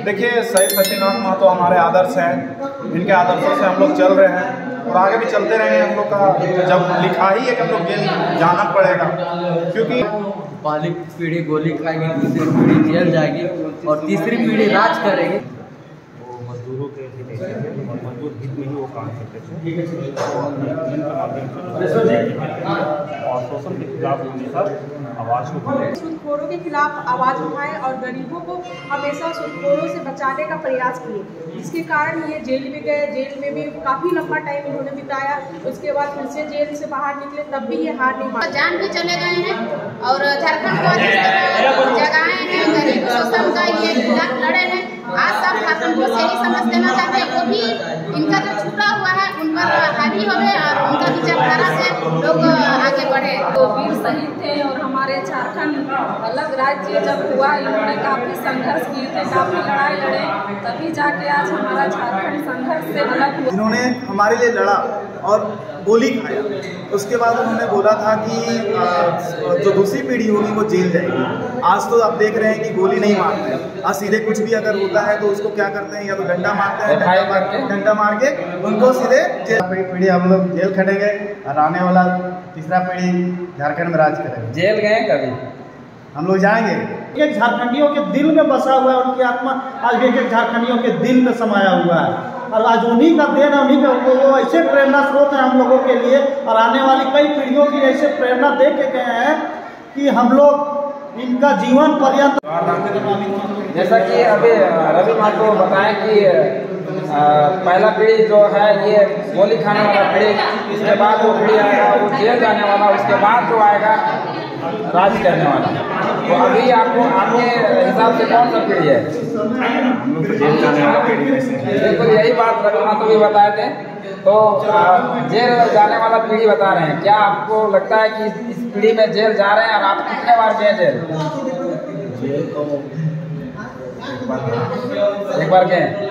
देखिए, शहीद सत्यनाथ महतो हमारे आदर्श हैं। इनके आदर्शों से हम लोग चल रहे हैं और आगे भी चलते रहेंगे। हम लोग का जब लिखा ही है कि हम लोग जेल जाना पड़ेगा, क्योंकि पहली पीढ़ी गोली खाएगी, दूसरी पीढ़ी जेल जाएगी और तीसरी पीढ़ी राज करेगी। मजदूरों के मजदूर हित में ही वो काम करते थे और शोषण के खिलाफ हमेशा आवाज़ उठाए, सूदखोरों के खिलाफ आवाज़ उठाए और गरीबों को हमेशा सूदखोरों से बचाने का प्रयास किए, जिसके कारण ये जेल में गए। जेल में भी काफ़ी लंबा टाइम इन्होंने बिताया। उसके बाद फिर से जेल से बाहर निकले, तब भी ये हार नहीं मानी। जान भी चले गए हैं और झारखंड को जिस तरह जगाए हैं, गरीब शोषण का ये खिलाफ लड़े हैं। आज सब शासन को यही समझ देना चाहते हैं, वो भी इनका जो छूटा हुआ है उन पर हावी होवे और उनका विचारधारा से लोग आगे बढ़े। तो वीर शहीद थे और हमारे झारखंड अलग राज्य जब हुआ, इन्होंने काफ़ी संघर्ष किए थे, काफ़ी लड़ाई लड़े, तभी जाके आज हमारा झारखंड संघर्ष से अलग हुआ। इन्होंने हमारे लिए लड़ा और गोली खाया। उसके बाद उन्होंने बोला था कि जो दूसरी पीढ़ी होगी वो जेल जाएगी। आज तो आप देख रहे हैं कि गोली नहीं मारते हैं। आज सीधे कुछ भी अगर होता है तो उसको क्या करते हैं, या तो डंडा मारते हैं, डंडा मार के उनको सीधे जेल। पीढ़ी हम लोग जेल खटेंगे और आने वाला तीसरा पीढ़ी झारखंड में राज करेगा। जेल गए कभी हम लोग जाएंगे। एक झारखंडियों के दिल में बसा हुआ है, उनकी आत्मा आज एक झारखंडियों के दिल में समाया हुआ है और आज उन्हीं का देन, उन्हीं का वो ऐसे प्रेरणा स्रोत है हम लोगों के लिए और आने वाली कई पीढ़ियों की ऐसे प्रेरणा दे के गए हैं कि हम लोग इनका जीवन पर्यंत। जैसा कि अभी रवि महतो बताएं कि पहला पीढ़ी जो है ये गोली खाने वाला पीढ़ी, उसके बाद वो पीढ़ी आएगा वो जेल जाने वाला, उसके बाद जो आएगा राज करने वाला। तो अभी आपको आपके हिसाब से कौन सा पीढ़ी है? हम लोग तो जेल जाने वाला पीढ़ी में से हैं। बिल्कुल यही बात रवि महतो भी बताए थे। तो जेल जाने वाला पीढ़ी बता रहे हैं, क्या आपको लगता है कि इस पीढ़ी में जेल जा रहे हैं और आप कितने बार गए जेल? एक बार गए।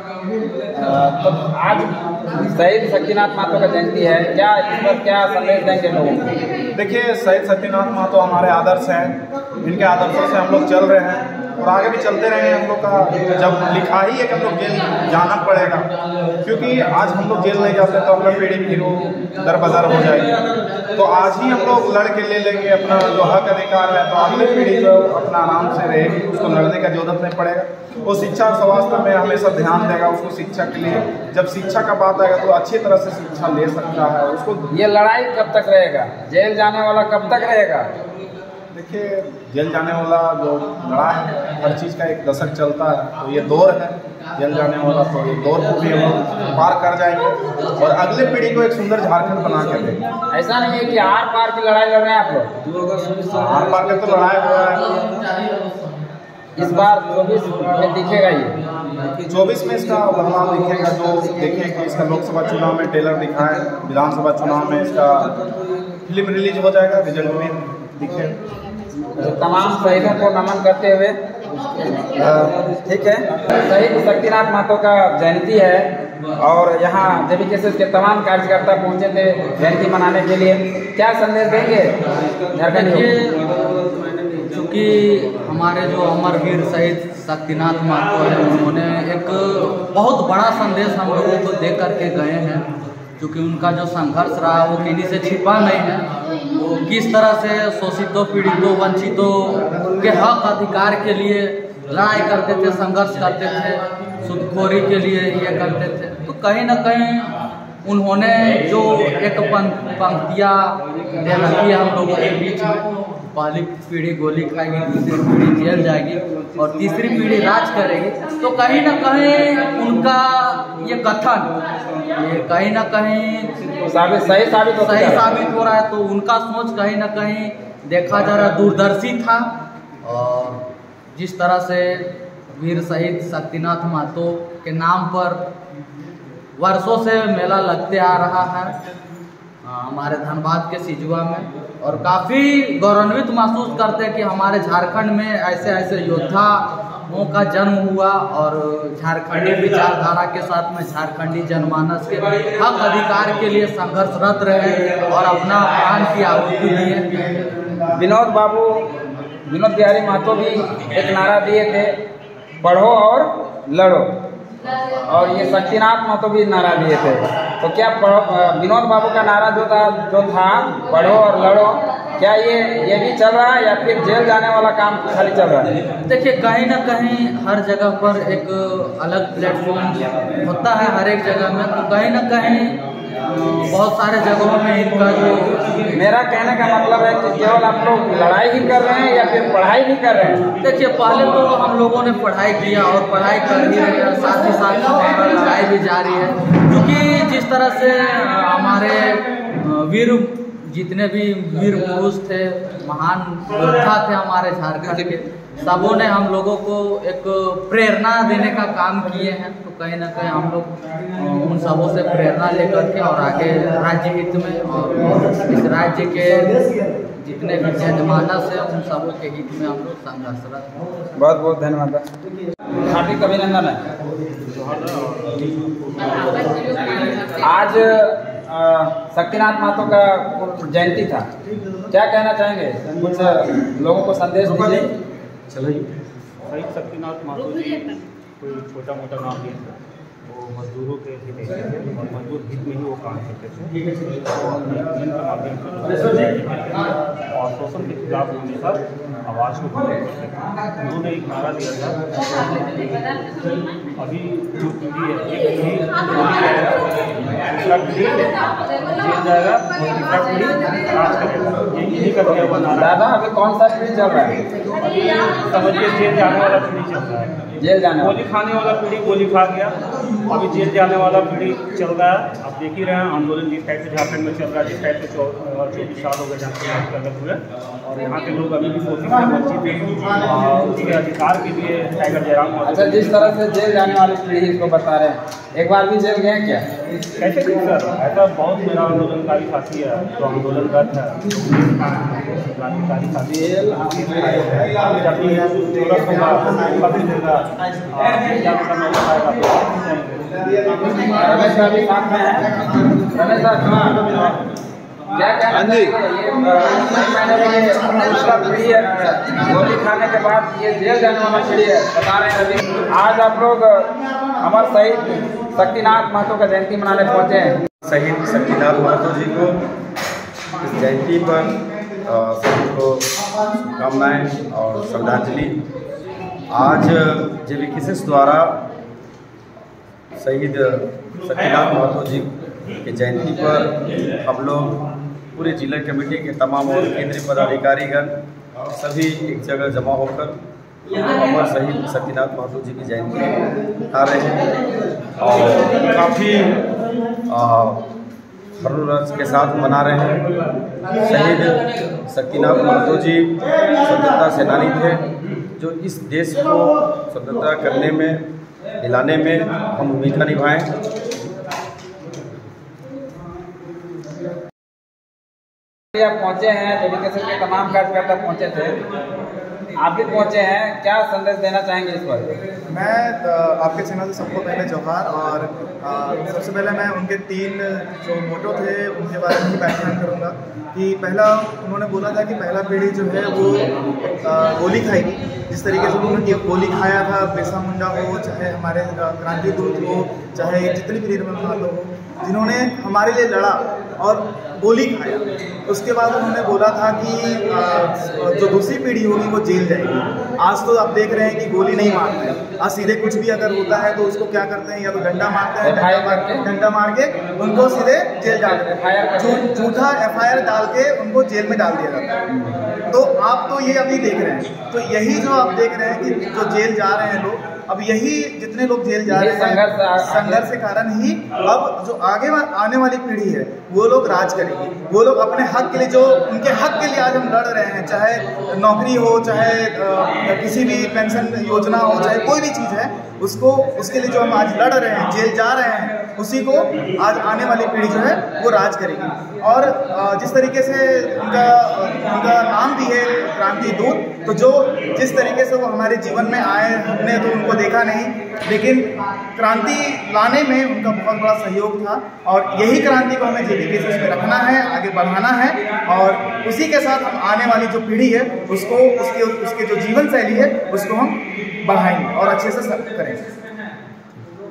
तो आज शहीद सत्यनाथ महतो का जयंती है, क्या इस पर क्या संदेश देंगे लोगों को? देखिए, शहीद सत्यनाथ महतो हमारे आदर्श हैं। इनके आदर्शों से हम लोग चल रहे हैं और आगे भी चलते रहेंगे। हम लोग का जब लिखा ही है कि हम लोग जेल जाना पड़ेगा, क्योंकि आज हम लोग जेल नहीं जाते तो अपना पीढ़ी फिर वो दरबदर हो जाएगी। तो आज ही हम लोग लड़ के ले लेंगे अपना जो हक अधिकार है, तो अगली पीढ़ी जो अपना आराम से रहेगी, उसको लड़ने का जरूरत नहीं पड़ेगा। वो शिक्षा और स्वास्थ्य में हमेशा ध्यान देगा, उसको शिक्षा के लिए जब शिक्षा का बात आएगा तो अच्छी तरह से शिक्षा ले सकता है उसको। ये लड़ाई कब तक रहेगा? जेल जाने वाला कब तक रहेगा? देखिए, जेल जाने वाला जो लड़ा है, हर चीज़ का एक दशक चलता है, तो ये दौर है जेल जाने वाला, तो ये दौर को भी हम लोग पार कर जाएंगे और अगले पीढ़ी को एक सुंदर झारखंड बना के देंगे। ऐसा नहीं है कि आर पार की लड़ाई लड़ रहे हैं आप लोग? आर पार के तो लड़ाई हो रहा है। इस बार 24 में दिखेगा ये? 24 में इसका परिणाम दिखेगा। जो देखें कि इसका लोकसभा चुनाव में ट्रेलर दिखा है, विधानसभा चुनाव में इसका फिल्म रिलीज हो जाएगा, रिजल्ट भी दिखे। तमाम शहीदों को नमन करते हुए ठीक है, शहीद सत्यनाथ महतो का जयंती है और यहाँ JBKSS के तमाम कार्यकर्ता पहुँचे थे जयंती मनाने के लिए। क्या संदेश देंगे झारखंड को? क्योंकि हमारे जो अमरवीर शहीद सत्यनाथ महतो है, उन्होंने एक बहुत बड़ा संदेश हम लोगों को दे करके गए हैं। क्योंकि उनका जो संघर्ष रहा वो किन्हीं से छिपा नहीं है। वो किस तरह से शोषितों, पीड़ितों, वंचितों के हक अधिकार के लिए लड़ाई करते थे, संघर्ष करते थे, सूदखोरी के लिए ये करते थे। तो कहीं ना कहीं उन्होंने जो एक पंक्तियाँ दे रखी है हम लोगों के बीच में, पहली पीढ़ी गोली खाएगी, दूसरी पीढ़ी जेल जाएगी और तीसरी पीढ़ी राज करेगी। तो कहीं ना कहीं उनका ये कथन ये कहीं ना कहीं सही साबित हो रहा है। तो उनका सोच कहीं ना कहीं देखा जा रहा दूरदर्शी था और जिस तरह से वीर शहीद सत्यनाथ महतो के नाम पर वर्षों से मेला लगते आ रहा है हमारे धनबाद के सिजुआ में, और काफ़ी गौरवान्वित महसूस करते हैं कि हमारे झारखंड में ऐसे ऐसे योद्धाओं का जन्म हुआ और झारखंडी विचारधारा के साथ में झारखंडी जनमानस के हक अधिकार के लिए संघर्षरत रहे और अपना प्राण की आहुति दिए। विनोद बिहारी महतो भी एक नारा दिए थे, पढ़ो और लड़ो। और ये शक्तिनाथ महतो भी नारा दिए थे। तो क्या विनोद बाबू का नारा जो था पढ़ो और लड़ो, क्या ये भी चल रहा है या फिर जेल जाने वाला काम खाली चल रहा है? देखिए, कहीं ना कहीं हर जगह पर एक अलग प्लेटफॉर्म होता है हर एक जगह में, तो कहीं ना कहीं बहुत सारे जगहों में इनका जो, मेरा कहने का मतलब है कि केवल आप लोग लड़ाई ही कर रहे हैं या फिर पढ़ाई भी कर रहे हैं? देखिए, पहले तो हम लोगों ने पढ़ाई किया और पढ़ाई कर ही रहे हैं, साथ ही साथ हमारा लड़ाई भी जारी है, क्योंकि जिस तरह से हमारे वीर जितने भी वीर पुरुष थे, महान योद्धा थे हमारे झारखंड के, सबों ने हम लोगों को एक प्रेरणा देने का काम किए हैं। तो कहीं ना कहीं हम लोग उन सबों से प्रेरणा लेकर के और आगे राज्य हित में और इस राज्य के जितने भी जनमानस है उन सबों के हित में हम लोग संघर्षरत हैं। बहुत बहुत धन्यवाद, हार्दिक अभिनंदन है। आज शक्तिनाथ महतो का जयंती था, क्या कहना चाहेंगे? कुछ लोगों को संदेश दीजिए। चलिए, शहीद शक्तिनाथ महतो जी कोई छोटा मोटा नाम नहीं था, वो मजदूरों के हित थे और मजदूर हित में ही वो काम करते थे और अपने के माध्यम से और शोषण के खिलाफ हमेशा आवाज़ को बुलंद करते थे। उन्होंने एक नारा दिया था, अभी जो पीढ़ी है एक पीढ़ी दूसरा पीढ़ी जेल जाएगा, तीसरा पीढ़ी राज करेगा, यही का दिया हुआ नारा। दादा, अभी कौन सा पीढ़ी चल रहा है? अभी समझिए जेल जाने वाला पीढ़ी चल रहा है। जेल जाने गोली खाने वाला पीढ़ी गोली खा गया, अभी जेल जाने वाला पीढ़ी चल रहा है। आप देख ही रहे हैं आंदोलन जिस टाइप से झारखंड में चल रहा है, जिस टाइप से 24 साल हो गए झारखंड के अलग हुए और यहाँ के लोग अभी भी कोशिश में वंचित हैं उसके अधिकार के लिए टाइगर जयराम। अच्छा, जिस तरह से जेल जाने वाली पीढ़ी इसको बता रहे हैं, एक बार भी जेल गए क्या? कैसे नहीं सर, ऐसा बहुत मेरा आंदोलनकारी साथी है जो आंदोलनरत है, क्रांतिकारी साथी है, जब भी जरूरत होगा कभी देगा रमेश साहब भी साथ में है। रमेश साहब क्या कहना दूसरा पीढ़ी है, गोली खाने के बाद ये जेल जाने वाला पीढ़ी है, बता रहे हैं अभी। आज आप लोग हमारे शहीद शक्तिनाथ महतो का जयंती मनाने पहुँचे हैं। शहीद शक्तिनाथ महतो जी को इस जयंती पर सभी को शुभकामनाएँ और श्रद्धांजलि। आज JVKSS द्वारा शहीद शक्तिनाथ महतो जी के जयंती पर हम लोग पूरे जिला कमेटी के तमाम और केंद्रीय पदाधिकारीगण सभी एक जगह जमा होकर अमर शहीद शक्तिनाथ महतो जी की जयंती मना रहे हैं और काफ़ी हर्षोल्लास के साथ मना रहे हैं। शहीद शक्तिनाथ महतो जी स्वतंत्रता सेनानी थे जो इस देश को स्वतंत्रता करने में दिलाने में हम भूमिका निभाएं। आप पहुंचे हैं, JVKSS के तमाम कार्यकर्ता पहुंचे थे, आप भी पहुंचे हैं, क्या संदेश देना चाहेंगे इस पर? मैं आपके चैनल से सबको पहले जोहार और सबसे पहले मैं उनके 3 जो मोटो थे उनके बारे में व्याख्यान करूंगा कि पहला उन्होंने बोला था कि पहला पीढ़ी जो है वो गोली खाएगी, जिस तरीके से उन्होंने गोली खाया था, बिरसा मुंडा हो चाहे हमारे क्रांति दूत हो चाहे जितनी भी निर्मल हो, जिन्होंने हमारे लिए लड़ा और गोली खाया। उसके बाद उन्होंने बोला था कि जो दूसरी पीढ़ी होगी वो जेल जाएगी। आज तो आप देख रहे हैं कि गोली नहीं मारते हैं, आज सीधे कुछ भी अगर होता है तो उसको क्या करते हैं, या तो डंडा मारते हैं, डंडा मार के उनको सीधे जेल डाल देते हैं, झूठा FIR डाल के उनको जेल में डाल दिया जाता है। तो आप तो ये अभी देख रहे हैं, तो यही जो आप देख रहे हैं कि जो जेल जा रहे हैं लोग, अब यही जितने लोग जेल जा रहे हैं संघर्ष के कारण ही अब जो आगे आने वाली पीढ़ी है वो लोग राज करेगी। वो लोग अपने हक के लिए, जो उनके हक के लिए आज हम लड़ रहे हैं, चाहे नौकरी हो चाहे किसी भी पेंशन योजना हो चाहे कोई भी चीज़ है, उसके लिए जो हम आज लड़ रहे हैं, जेल जा रहे हैं, उसी को आज आने वाली पीढ़ी जो है वो राज करेगी। और जिस तरीके से उनका नाम भी है क्रांति दूत, तो जो जिस तरीके से वो हमारे जीवन में आए, हमने तो उनको देखा नहीं, लेकिन क्रांति लाने में उनका बहुत बड़ा सहयोग था और यही क्रांति को हमें JVKSS में रखना है, आगे बढ़ाना है और उसी के साथ हम आने वाली जो पीढ़ी है उसको उसके जो जीवन शैली है उसको हम बढ़ाएंगे और अच्छे से करेंगे।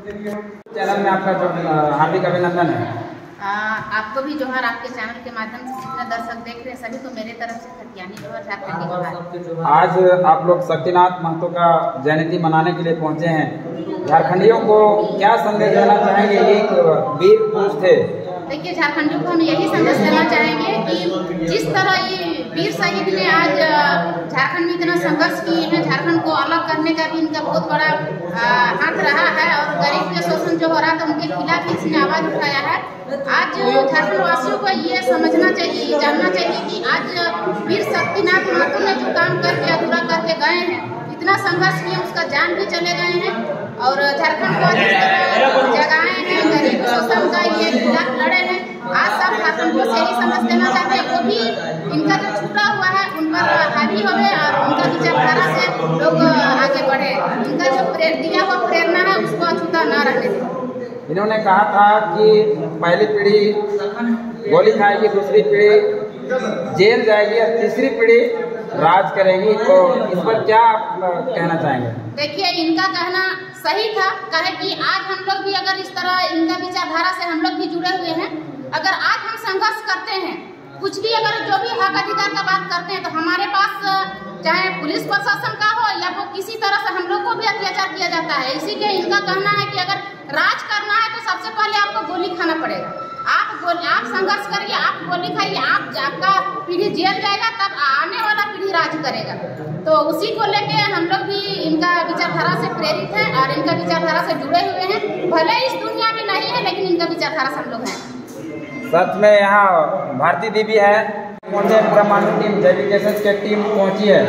चैनल में आपका जो हार्दिक अभिनंदन है। आपको भी जोहार, आपके चैनल के माध्यम से जितने दर्शक देख रहे हैं सभी को मेरे तरफ से खतियानी जोहार, झारखंडी जोहार। आज आप लोग शक्तिनाथ महतो का जयंती मनाने के लिए पहुंचे हैं। झारखंडियों को क्या संदेश देना चाहेंगे? एक वीर पुरुष थे। देखिए, झारखंडियों को हम यही संदेश देना चाहेंगे कि जिस तरह ये वीर शहीद ने आज झारखंड में इतना संघर्ष किए हैं, झारखंड को अलग करने का भी इनका बहुत बड़ा हाथ रहा है और गरीब के शोषण जो हो रहा था उनके खिलाफ इसने आवाज उठाया है। आज झारखंड वासियों को ये समझना चाहिए, जानना चाहिए कि आज वीर शक्तिनाथ महतो ने जो काम करके अधूरा करके गए हैं, इतना संघर्ष किए, उसका जान भी चले गए हैं और झारखंड को जिस तरह जगाए हैं, गरीब शोषण का ये खिलाफ लड़े हैं। आज सब झारखंड को यही समझ देना चाहते हैं, वो भी इनका जो छूटा हुआ है उन पर हावी होवे और उनका विचारधारा से लोग आगे बढ़े। इनका जो दिया हुआ प्रेरणा है उसको अछूता न रहने दें। इन्होंने कहा था कि पहली पीढ़ी गोली खाएगी, दूसरी पीढ़ी जेल जाएगी और तीसरी पीढ़ी राज करेगी। तो इस पर क्या आप कहना चाहेंगे? देखिए, इनका कहना सही था, कहे कि आज हम लोग भी अगर इस तरह इनका विचारधारा से हम लोग भी जुड़े हुए हैं, अगर आज हम संघर्ष करते हैं, कुछ भी अगर जो भी हक अधिकार का बात करते हैं, तो हमारे पास चाहे पुलिस प्रशासन का हो या वो किसी तरह से हम लोग को भी अत्याचार किया जाता है। इसीलिए इनका कहना है कि अगर राज करना है तो सबसे पहले आपको गोली खाना पड़ेगा। आप संघर्ष करिए, आप गोली खाइए, आपका पीढ़ी जेल जाएगा, तब आने वाला पीढ़ी राज करेगा। तो उसी को लेके हम लोग भी इनका विचारधारा से प्रेरित हैं और इनका विचारधारा से जुड़े हुए हैं। भले इस दुनिया में नहीं है, लेकिन इनका विचारधारा से हम लोग हैं। सच में यहाँ भारती दीदी है, पहुंचे ब्रह्मांड टीम जैविक एसेस की टीम पहुंची है।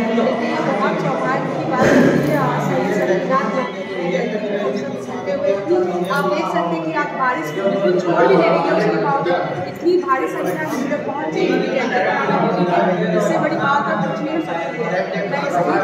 आप देख सकते हैं कि आज बारिश बिल्कुल छोड़ भी नहीं रही है, उसके बावजूद इतनी भारी संख्या में लोग पहुँचे। इससे बड़ी बात अब कुछ नहीं हो सकती है। मैं शहीद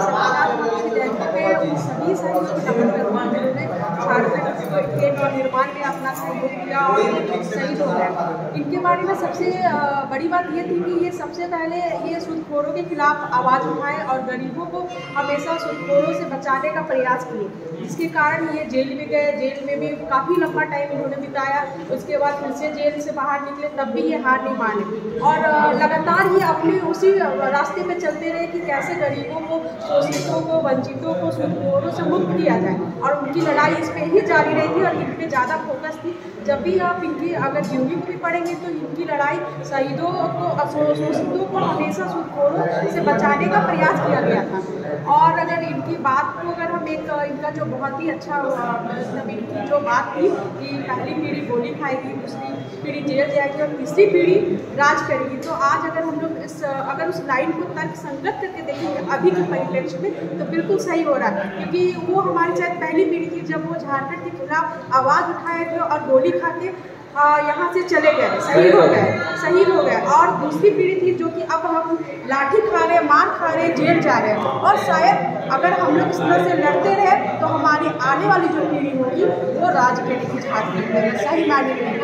सभी शहीदों के नमन करता हूँ, जिन्होंने झारखंड के निर्माण में अपना सहयोग किया और शहीद हो गए। इनके बारे में सबसे बड़ी बात ये थी कि ये सबसे पहले ये सूदखोरों के खिलाफ आवाज़ उठाए और गरीबों को हमेशा सूदखोरों से बचाने का प्रयास किए, जिसके कारण ये जेल में गए। जेल में भी काफ़ी लंबा टाइम इन्होंने बिताया, उसके बाद फिर से जेल से बाहर निकले, तब भी ये हार नहीं माने और लगातार ही अपने उसी रास्ते पे चलते रहे कि कैसे गरीबों को, शोषितों को, वंचितों को सूदखोरों से मुक्त किया जाए। और उनकी लड़ाई इस पर ही जारी रही थी और इन पर ज़्यादा फोकस थी। जब भी आप इनकी अगर जिंदगी भी पढ़ेंगे तो इनकी लड़ाई शहीदों को, शोषितों को हमेशा सूदखोरों से बचाने का प्रयास किया गया था। और अगर इनकी बात को अगर हम इनका जो बहुत ही अच्छा मतलब इनकी जो बात थी कि पहली पीढ़ी गोली खाएगी, दूसरी पीढ़ी जेल जाएगी और तीसरी पीढ़ी राज करेगी, तो आज अगर हम लोग अगर उस लाइन को तर्क संगत करके देखेंगे अभी के परिप्रेक्ष्य में, तो बिल्कुल सही हो रहा है। क्योंकि वो हमारी शायद पहली पीढ़ी थी जब वो झारखंड के खिलाफ आवाज़ उठाए थे और गोली खा के यहाँ से चले गए, शहीद हो गए। और दूसरी पीढ़ी थी जो कि अब हम लाठी खा रहे, मार खा रहे, जेल जा रहे हैं। और शायद अगर हम लोग इस तरह से लड़ते रहे तो हमारी आने वाली जो पीढ़ी होगी वो राज करेगी झारखंड में, सही मायने में।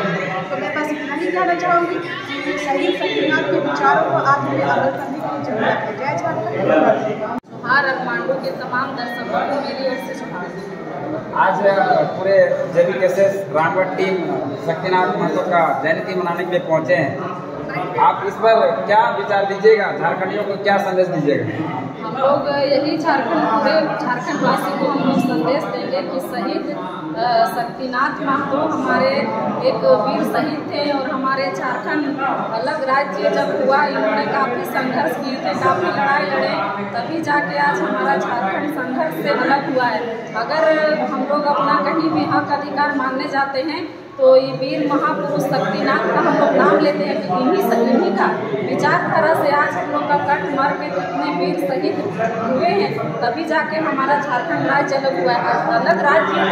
तो मैं बस इतना ही कहना चाहूँगी कि शहीद शक्तिनाथ के विचारों को आज हमें अमल करने की जरूरत है। जय झारखंड। मांडू के तमाम दर्शकों को मेरी ओर से शुभकामनाएं। आज पूरे जैविक एसेस रामगढ़ टीम शक्तिनाथ महतो का जयंती मनाने के लिए पहुंचे हैं। आप इस पर क्या विचार दीजिएगा? झारखंडियों को क्या संदेश दीजिएगा? हम लोग यही पूरे झारखंड वासी को हम लोग संदेश देंगे कि शहीद शक्तिनाथ महतो हमारे एक वीर शहीद थे और हमारे झारखंड अलग राज्य जब हुआ इन्होंने काफ़ी संघर्ष किए थे, काफ़ी लड़ाई लड़े, तभी जाके आज हमारा झारखंड संघर्ष से अलग हुआ है। अगर हम लोग अपना कहीं भी हक अधिकार मानने जाते हैं तो ये वीर महापुरुष शक्तिनाथ का हम लोग नाम लेते हैं कि इन्हीं का विचारधारा से आज हम लोग का कट मार के जितने वीर शहीद हुए हैं, तभी जाके हमारा झारखंड राज्य अलग हुआ है। अलग राज्य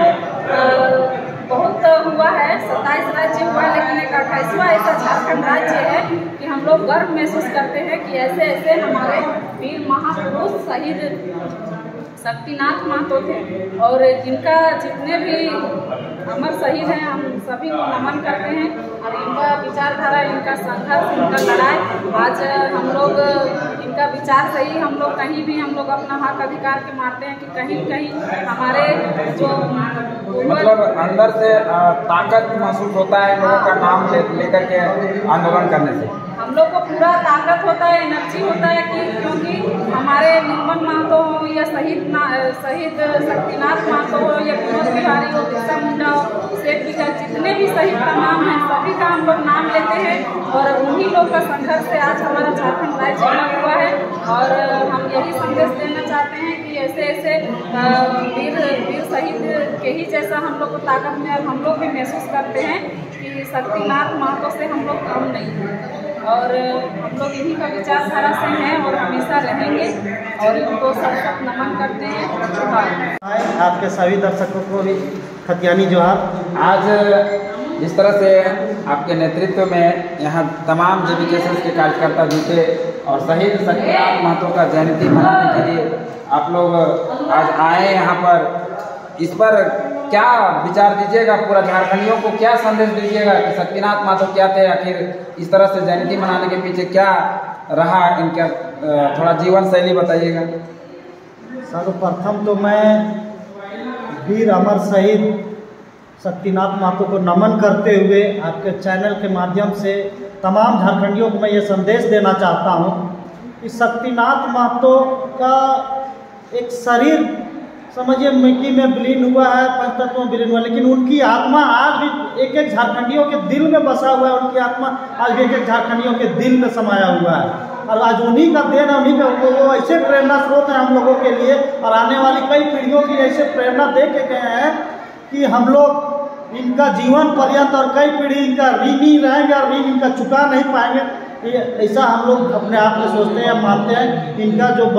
को बहुत हुआ है, 27 राज्य हुआ है, लेकिन एक 28वां ऐसा झारखंड राज्य है कि हम लोग गर्व महसूस करते हैं कि ऐसे ऐसे हमारे वीर महापुरुष शहीद शक्तिनाथ महतो थे। और जिनका जितने भी अमर शहीद हैं हम सभी को नमन करते हैं और इनका विचारधारा, इनका संघर्ष, इनका लड़ाई आज हम लोग इनका इनका विचार सही, हम लोग कहीं भी हम लोग अपना हक अधिकार के मारते हैं कि कहीं कहीं हमारे जो मतलब अंदर से ताकत महसूस होता है लोगों का नाम लेकर के आंदोलन करने से। हम लोग को पूरा ताकत होता है, एनर्जी होता है कि क्योंकि हमारे निर्मल महतो हो या शहीद शक्तिनाथ महतो हो या विनोद बिहारी हो, बिरसा मुंडा हो, शेख बिगल, जितने भी शहीद का नाम है सभी का हम लोग नाम लेते हैं और उन्हीं लोग का संघर्ष से आज हमारा झारखंड राज्य बना हुआ है। और हम यही संदेश देना चाहते हैं कि ऐसे ऐसे वीर शहीद के ही जैसा हम लोग को ताकत में अब हम लोग भी महसूस करते हैं कि शक्तिनाथ महतो से हम लोग कम नहीं हैं और हम लोग इन्हीं का विचारधारा से हैं और हमेशा रहेंगे और इनको सब नमन करते हैं। आपके सभी दर्शकों को भी खतियानी जोहार। आज जिस तरह से आपके नेतृत्व में यहाँ तमाम JBKSS के कार्यकर्ता जुटे और शहीद शक्तिनाथ महतो का जयंती मनाने के लिए आप लोग आज आए यहाँ पर, इस पर क्या विचार दीजिएगा? पूरा झारखंडियों को क्या संदेश दीजिएगा कि शक्तिनाथ महतो क्या थे, आखिर इस तरह से जयंती मनाने के पीछे क्या रहा इनका, थोड़ा जीवन शैली बताइएगा। सर्वप्रथम तो मैं वीर अमर शहीद शक्तिनाथ महतो को नमन करते हुए आपके चैनल के माध्यम से तमाम झारखंडियों को मैं ये संदेश देना चाहता हूँ कि शक्तिनाथ महतो का एक शरीर समझिए मिट्टी में विलीन हुआ है, पंचतत्व में विलीन हुआ, लेकिन उनकी आत्मा आज भी एक एक झारखंडियों के दिल में बसा हुआ है। उनकी आत्मा आज भी एक एक झारखंडियों के दिल में समाया हुआ है और आज उन्हीं का देन, उन्हीं का वो ऐसे प्रेरणा स्रोत है हम लोगों के लिए और आने वाली कई पीढ़ियों की ऐसे प्रेरणा दे के गए हैं कि हम लोग इनका जीवन पर्यंत और कई पीढ़ी इनका ऋणी रहेंगे और ऋण इनका चुका नहीं पाएंगे। ऐसा हम लोग अपने आप में सोचते हैं, मानते हैं। इनका जो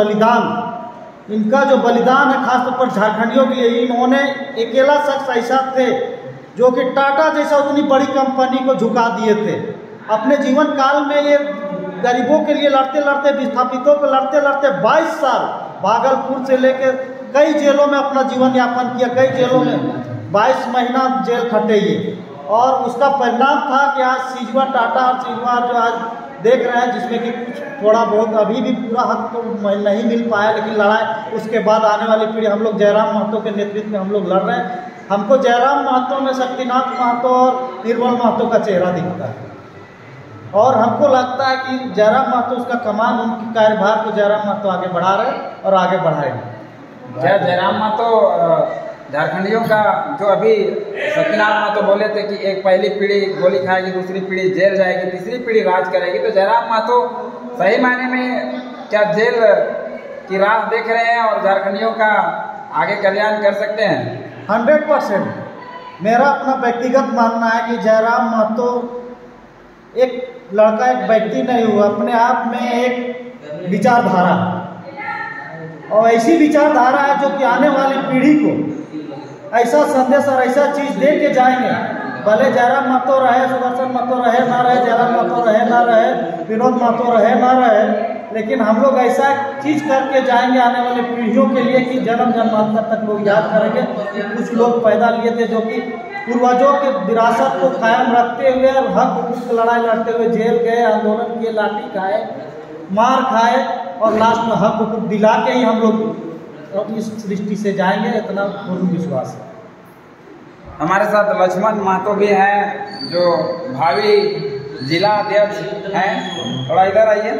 बलिदान है खासतौर पर झारखंडियों के लिए, इन्होंने अकेला शख्स ऐसा थे जो कि टाटा जैसा उतनी बड़ी कंपनी को झुका दिए थे। अपने जीवन काल में ये गरीबों के लिए लड़ते लड़ते, विस्थापितों को लड़ते लड़ते 22 साल भागलपुर से लेकर कई जेलों में अपना जीवन यापन किया, कई जेलों में 22 महीना जेल खटे ये, और उसका परिणाम था कि आज सिजवा टाटा और सिजवा जो आज देख रहे हैं, जिसमें कि कुछ थोड़ा बहुत अभी भी पूरा हक तो नहीं मिल पाया, लेकिन लड़ाई उसके बाद आने वाली पीढ़ी हम लोग जयराम महतो के नेतृत्व में हम लोग लड़ रहे हैं। हमको जयराम महतो में शक्तिनाथ महतो और निर्मल महतो का चेहरा दिखता है और हमको लगता है कि जयराम महतो उसका कमान, उनकी कार्यभार को जयराम महतो आगे बढ़ा रहे और आगे बढ़ाएंगे। क्या जयराम महतो झारखंडियों का जो अभी शक्तिनाथ महतो बोले थे कि एक पहली पीढ़ी गोली खाएगी, दूसरी पीढ़ी जेल जाएगी, तीसरी पीढ़ी राज करेगी, तो जयराम महतो सही मायने में क्या जेल की राह देख रहे हैं और झारखंडियों का आगे कल्याण कर सकते हैं? 100% मेरा अपना व्यक्तिगत मानना है कि जयराम महतो एक लड़का, एक व्यक्ति नहीं हुआ, अपने आप में एक विचारधारा और ऐसी विचारधारा है जो कि आने वाली पीढ़ी को ऐसा संदेश और ऐसा चीज़ दे के जाएंगे। भले जयराम महतो रहे, सुदर्शन महतो रहे ना रहे, जयराम महतो रहे ना रहे, विनोद महतो रहे ना रहे, लेकिन हम लोग ऐसा चीज़ करके जाएंगे आने वाली पीढ़ियों के लिए कि जन्म जन्मांतर तक लोग याद करेंगे कि कुछ लोग पैदा लिए थे जो कि पूर्वजों के विरासत को कायम रखते हुए और हक हुकूक की लड़ाई लड़ते हुए जेल गए, आंदोलन किए, लाठी खाए, मार खाए और लास्ट में हक हुकूक दिला के ही हम लोग इस सृष्टि से जाएंगे, इतना पूर्ण विश्वास है। हमारे साथ लक्ष्मण महतो भी हैं जो भावी जिला अध्यक्ष हैं, थोड़ा इधर आइए।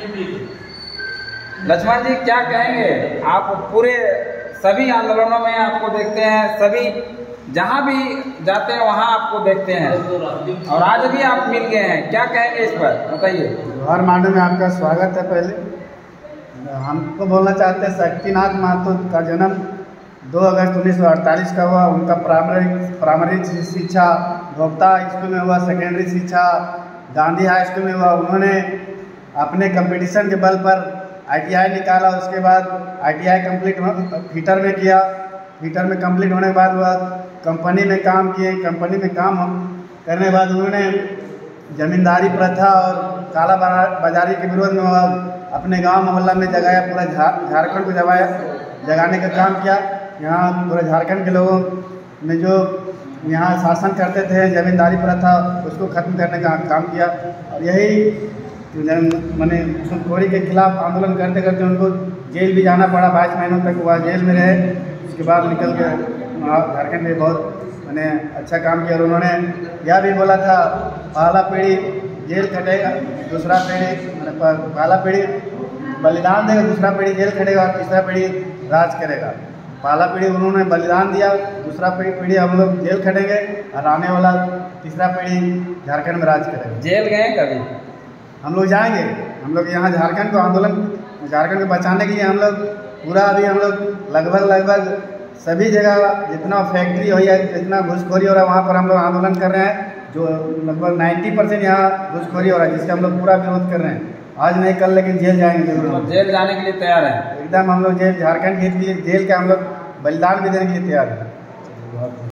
लक्ष्मण जी क्या कहेंगे? आप पूरे सभी आंदोलनों में आपको देखते हैं, सभी जहाँ भी जाते हैं वहाँ आपको देखते हैं और आज भी आप मिल गए हैं, क्या कहेंगे इस पर बताइए? जोहार मानव में आपका स्वागत है। पहले हमको बोलना चाहते हैं शक्तिनाथ महतो का जन्म 2 अगस्त 1948 का हुआ। उनका प्राइमरी शिक्षा भोक्ता स्कूल में हुआ, सेकेंडरी शिक्षा गांधी हाई स्कूल में हुआ। उन्होंने अपने कंपटीशन के बल पर ITI निकाला, उसके बाद ITI कंप्लीट फिटर में किया। फिटर में कंप्लीट होने के बाद वह कंपनी में काम किए। कंपनी में काम करने के बाद उन्होंने जमींदारी प्रथा और काला बाजारी के विरोध में अपने गांव मोहल्ला में जगाया, पूरा झारखंड को जगाने का काम किया। यहाँ पूरे झारखंड के लोगों में जो यहाँ शासन करते थे जमींदारी प्रथा, उसको खत्म करने का काम किया और यही मैंने घूसखोरी के खिलाफ आंदोलन करते करते उनको जेल भी जाना पड़ा। 22 महीनों तक वह जेल में रहे। उसके बाद निकल के झारखंड में बहुत मैंने अच्छा काम किया। और उन्होंने यह भी बोला था पहला पीढ़ी जेल खटेगा, दूसरा पीढ़ी पहला पीढ़ी बलिदान देगा, दूसरा पीढ़ी जेल खटेगा और तीसरा पीढ़ी राज करेगा। पहला पीढ़ी उन्होंने बलिदान दिया, दूसरा पीढ़ी हम लोग जेल खटेंगे और आने वाला तीसरा पीढ़ी झारखंड में राज करेगा। जेल गए कभी? हम लोग जाएंगे। हम लोग यहाँ झारखंड को आंदोलन, झारखंड को बचाने के लिए हम लोग पूरा अभी हम लोग लगभग सभी जगह जितना फैक्ट्री हो या जितना घुसखोरी हो रहा है वहाँ पर हम लोग आंदोलन कर रहे हैं। जो लगभग 90% यहाँ घुसखोरी हो रहा है जिसका हम लोग पूरा विरोध कर रहे हैं। आज नहीं कल लेकिन जेल जाएंगे जरूर। तो जेल जाने के लिए तैयार है? एकदम हम लोग जेल, झारखंड के लिए जेल का हम लोग बलिदान भी देने के लिए तैयार हैं।